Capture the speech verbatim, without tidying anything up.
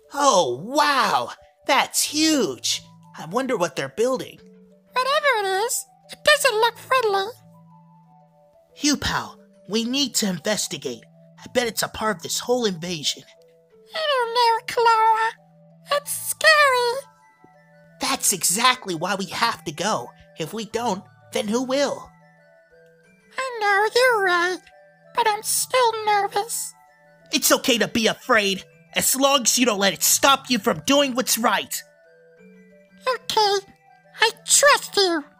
Oh, wow! That's huge! I wonder what they're building. Whatever it is, it doesn't look friendly. Huepow, we need to investigate. I bet it's a part of this whole invasion. I don't know, Klonoa. It's scary. That's exactly why we have to go. If we don't, then who will? I know, you're right, but I'm still nervous. It's okay to be afraid, as long as you don't let it stop you from doing what's right. Okay, I trust you.